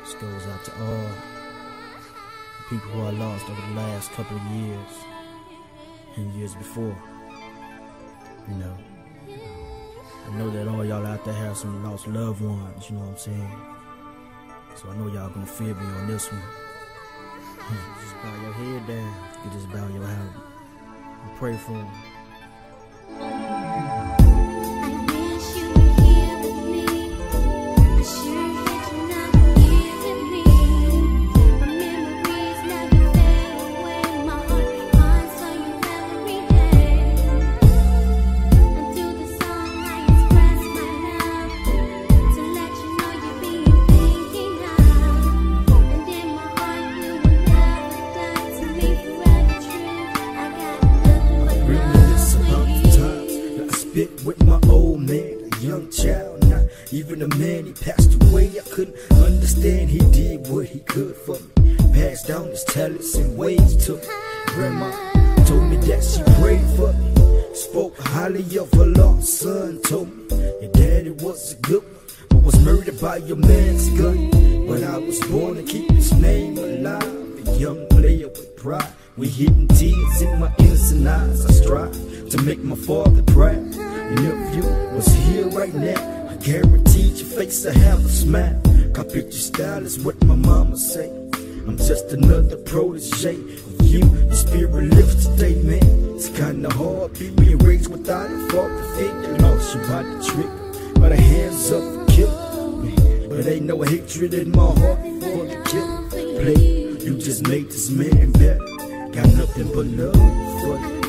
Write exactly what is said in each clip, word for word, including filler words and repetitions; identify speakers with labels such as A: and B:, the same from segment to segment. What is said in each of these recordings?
A: This goes out to all the people who I lost over the last couple of years and years before. You know, I know that all y'all out there have some lost loved ones, you know what I'm saying? So I know y'all gonna feel me on this one. Just bow your head down. You just bow your head and pray for them.
B: With my old man, a young child, not even a man, he passed away. I couldn't understand, he did what he could for me, passed down his talents and ways to me. Grandma told me that she prayed for me, spoke highly of her lost son, told me your daddy was a good one, but was murdered by your man's gun. But I was born to keep his name alive, a young player with pride, with hidden tears in my innocent eyes. I strive to make my father proud. And if you was here right now, I guaranteed your face to have a smile. Copy your style is what my mama say. I'm just another protege of you. Your spirit lives today, man. It's kinda hard being raised without a father figure. Lost you by the trick, by the hands of a killer. But ain't no hatred in my heart for the killer. Play, you just made this man better. Got nothing but love for you.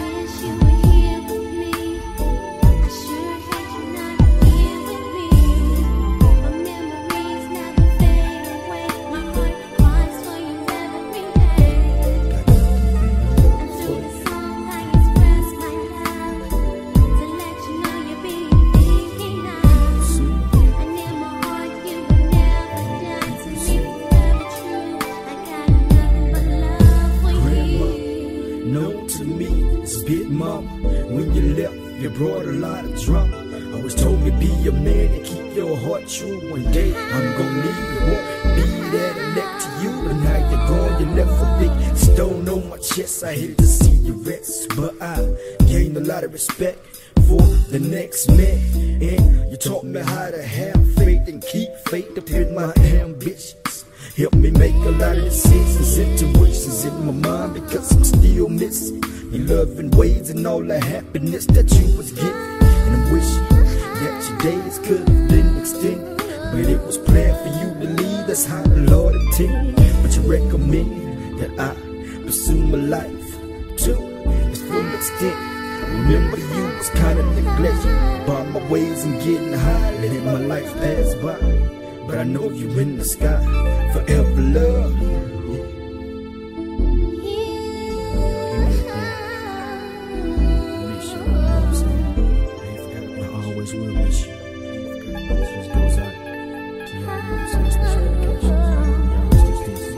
B: Known to me as Big Mama. When you left, you brought a lot of drama. Always told me be a man and keep your heart true. One day I'm gonna leave you, won't be there to next to you. And now you're gone, you left a big stone on my chest. I hate to see you rest, but I gained a lot of respect for the next man. And you taught me how to have faith and keep faith up in my ambitions. Help me make a lot of decisions, situations in my mind, because I'm still missing your loving ways and all the happiness that you was giving. And I'm wishing that your days could have been extended, but it was planned for you to leave, that's how the Lord intended. But you recommend that I pursue my life to its full extent. Remember you was kinda neglected by my ways and getting high, letting my life pass by. But I know you in the sky, forever love.
A: I always will miss you. This goes out to y'all, you know what I'm saying? Special dedication. Y'all rest in peace.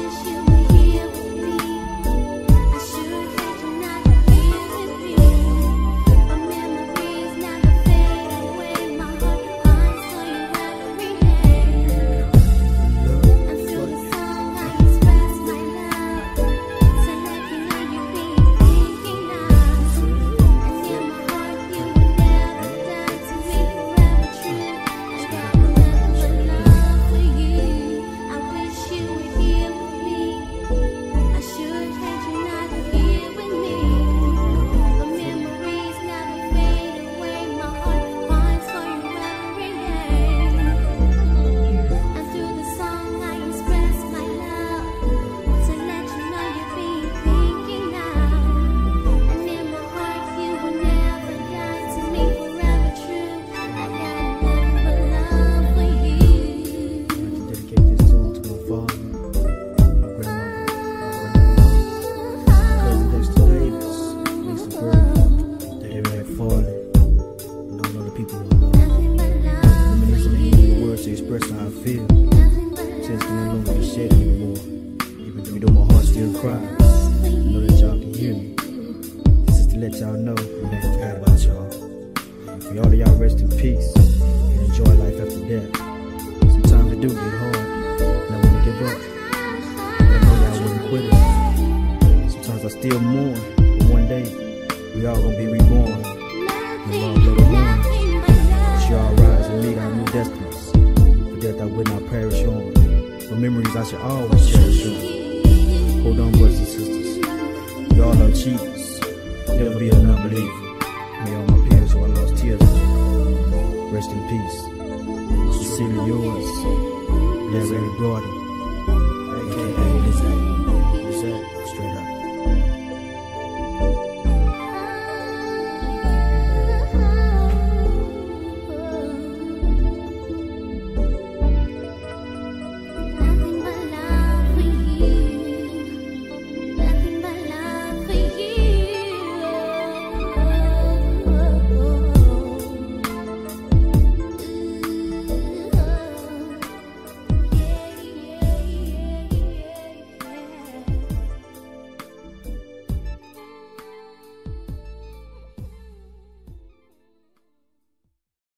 A: Express how I feel. Tears can no longer be shed anymore. Even though my heart still cries, I know that y'all can hear me. This is to let y'all know we never forgot about y'all. For all of y'all, rest in peace and enjoy life after death. Sometimes it do get hard. Now when should always cherish them. Hold on, brothers and sisters. Y'all are cheaters. Never be a non-believer. May all my peers who I lost tears with rest in peace. Sincerely yours, Larry Broaden.